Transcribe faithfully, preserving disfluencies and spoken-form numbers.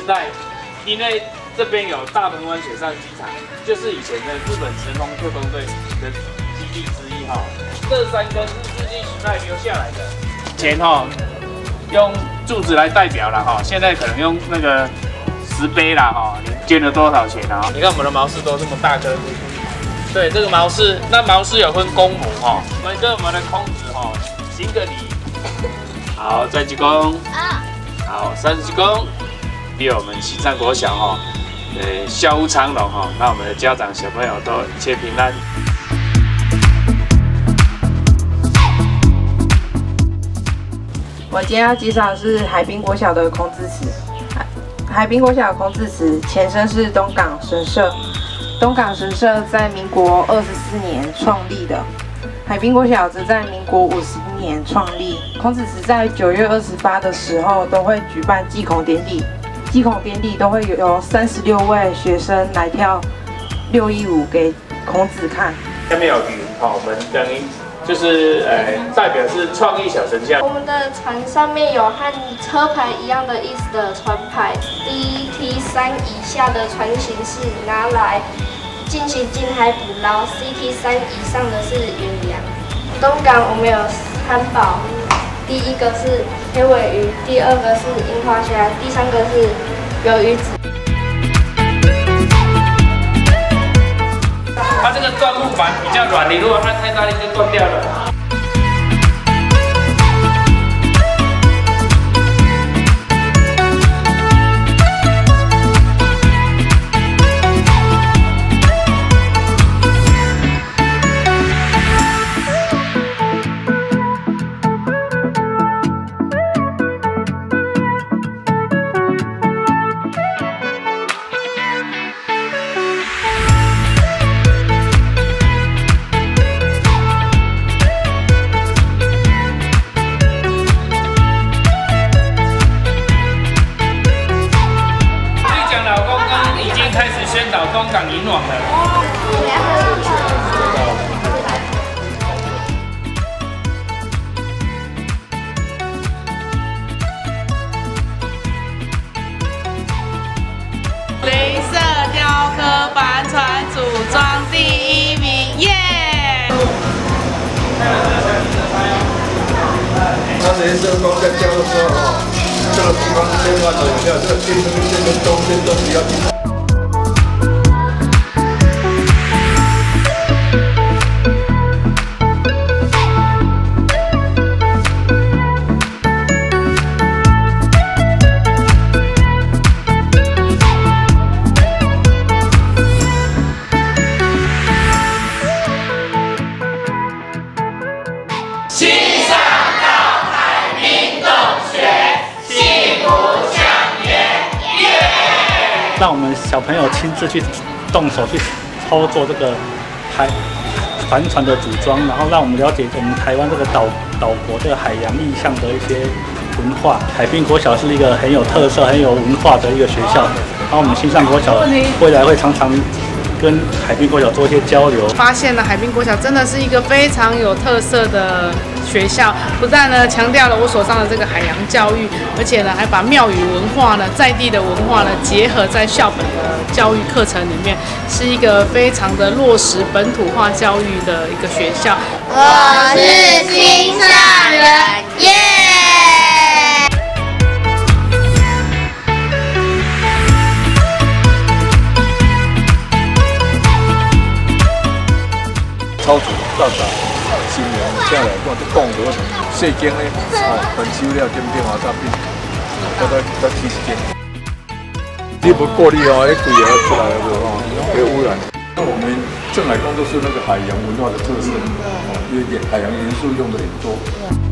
代，因为这边有大鹏湾水上机场，就是以前的日本神风特工队的基地之一哈。这三根是日据时代留下来的，以前哈用柱子来代表了哈，现在可能用那个石碑啦哈。你捐了多少钱啊？你看我们的毛氏都这么大根。 对，这个毛氏，那毛氏有分公母哈，我们跟我们的空子哈行个礼。好，再鞠躬。啊。好，三十鞠躬。比我们西藏国小哈，呃，笑无常龙哈，那我们的家长小朋友都一切平安。 我今天要介绍的是海滨国小的孔子祠。海滨国小的孔子祠前身是东港神社。 东港神社在民国二十四年创立的，海滨国小则在民国五十年创立。孔子祠在九月二十八的时候都会举办祭孔典礼，祭孔典礼都会有三十六位学生来跳六一舞给孔子看。 下面有云哈，我们等于就是呃代表是创意小神像。 我们的船上面有和车牌一样的意思的船牌 ，D T 三以下的船型是拿来 进行近海捕捞 ，C T 三以上的是远洋。东港我们有三宝，第一个是黑尾鱼，第二个是樱花虾，第三个是鱿鱼子。 它这个断木板比较软，你如果按太大力就断掉了。 开始宣导东港银网了。 镭射雕刻帆船组装第一名，耶！ 它镭射光在雕的时候哦，这个地方千万有没有？这个线跟线跟中间都不要进。 让我们小朋友亲自去动手去操作这个海帆船的组装，然后让我们了解我们台湾这个岛岛国这个海洋意象的一些文化。海滨国小是一个很有特色、很有文化的一个学校，然后我们新上国小未来会常常跟海滨国小做一些交流。 发现了海滨国小真的是一个非常有特色的学校，不但呢强调了我所上的这个海洋教育，而且呢还把庙宇文化呢在地的文化呢结合在校本的教育课程里面，是一个非常的落实本土化教育的一个学校。 我是新上人，耶！ 超主到达新年下来，我都讲到细间咧，哦，分手了，点点华诈骗，我都都提时间。你不过滤哦，那鬼也要出来了，哦，被污染。那我们正海宫都是那个海洋文化的特色，哦，因为海洋元素用的很多。